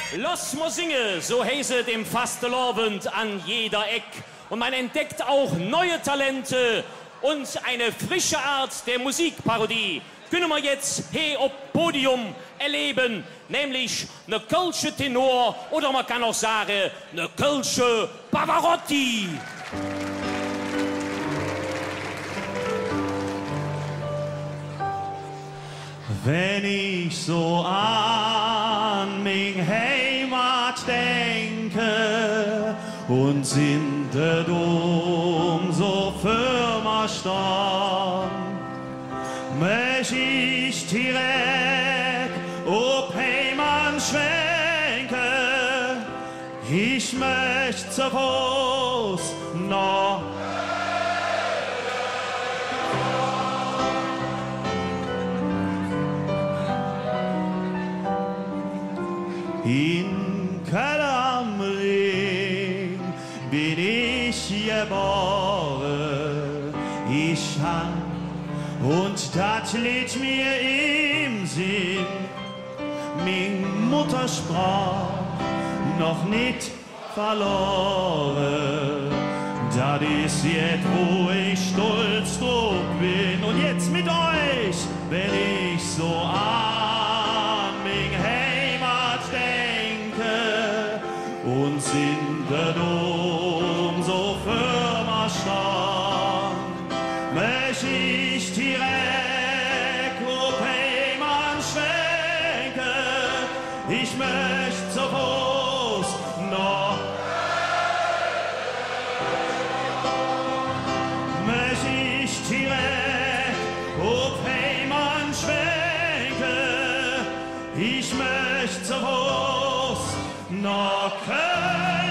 Los mo singe, so heißet im Fastelovend an jeder Eck. Und man entdeckt auch neue Talente und eine frische Art der Musikparodie. Können wir jetzt hier auf Podium erleben, nämlich eine Kölsche Tenor oder man kann auch sagen, eine Kölsche Pavarotti. Wenn ich so an mein Heimat denke und sindet so für mich stand, möcht ich direkt ob Heimat schwenke, ich möcht zu Fuß noch in Köln am Ring bin ich geboren, ich hang und das liegt mir im Sinn, min Muttersprach noch nicht verloren, das ist jetzt, wo ich stolz drauf bin und jetzt mit euch, wenn ich so an min Heimat denke und sindet so für mich stand, möcht ich direkt auf Heimat schwenke, ich möcht zu Fuß noch möcht ich direkt auf Heimat schwenke, ich möcht zu Fuß nach Köln.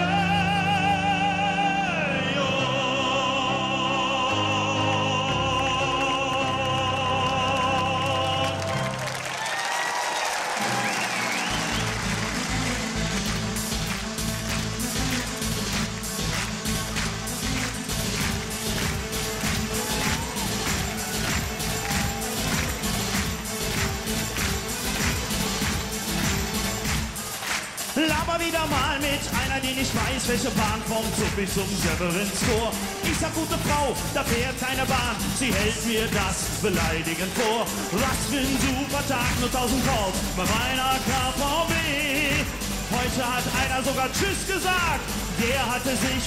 Laber wieder mal mit einer, die nicht weiß, welche Bahn vom Zug bis zum Severinstor. Ich sag, gute Frau, da fährt keine Bahn, sie hält mir das beleidigend vor. Was für ein super Tag, nur 1000 Calls bei meiner KVB. Heute hat einer sogar Tschüss gesagt, der hatte sich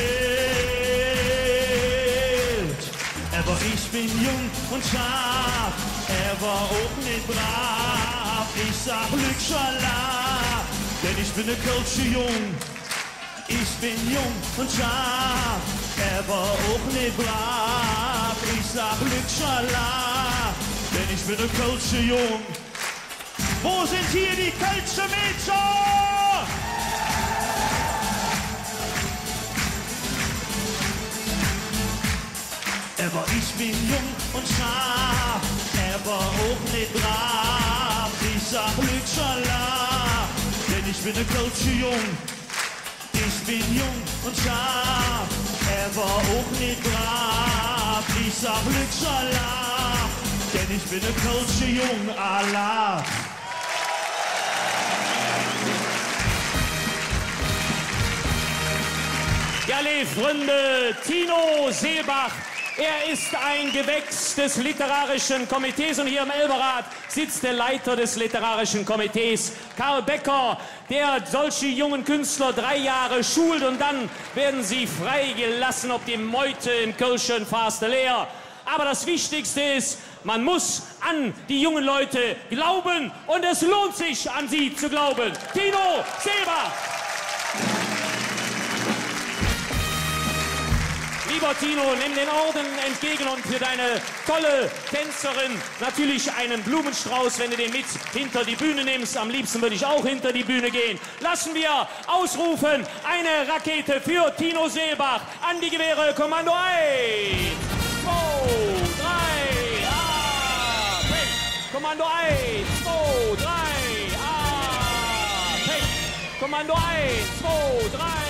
verwählt. Aber ich bin jung und scharf, er war auch nicht brav. Ich sag Lückschala, denn ich bin ne Kölsche Jung. Ich bin jung und scharf, er war auch nicht brav. Ich sag Lückschala, denn ich bin ne Kölsche Jung. Wo sind hier die Kölsche Mädchen? Aber ich bin jung und scharf, er war auch nicht brav. Ich sag Lückschala, denn ich bin ne Kölsche Jung. Ich bin jung und scharf, er war auch nicht brav. Ich sag Lückschala, denn ich bin ne Kölsche Jung. Allah. Ja, liebe Freunde, Tino Seebach. Er ist ein Gewächs des Literarischen Komitees und hier im Elberrad sitzt der Leiter des Literarischen Komitees, Karl Becker, der solche jungen Künstler 3 Jahre schult und dann werden sie freigelassen auf die Meute im Kölschen Fasteler. Aber das Wichtigste ist, man muss an die jungen Leute glauben und es lohnt sich, an sie zu glauben. Tino Seebach! Lieber Tino, nimm den Orden entgegen und für deine tolle Tänzerin natürlich einen Blumenstrauß, wenn du den mit hinter die Bühne nimmst. Am liebsten würde ich auch hinter die Bühne gehen. Lassen wir ausrufen, eine Rakete für Tino Seebach. An die Gewehre, Kommando 1, 2, 3, Pech. Kommando 1, 2, 3, Pech. Kommando 1, 2, 3.